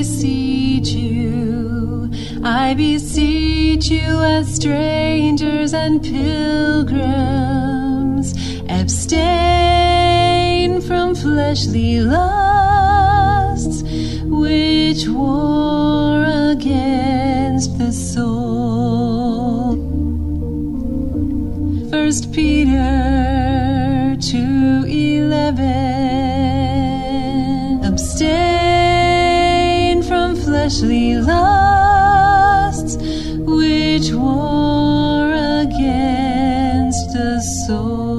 beseech you as strangers and pilgrims, abstain from fleshly lusts, which war against the soul. 1 Peter 2:11. Abstain from fleshly lusts, which war against the soul.